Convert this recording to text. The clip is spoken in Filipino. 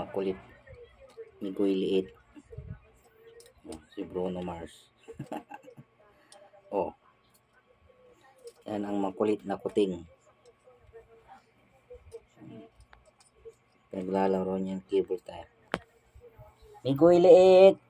makulit. Migoy liit. Si Bruno Mars. Oh. Yan ang makulit na kuting. Naglalaro niyang cable type. Migoy liit.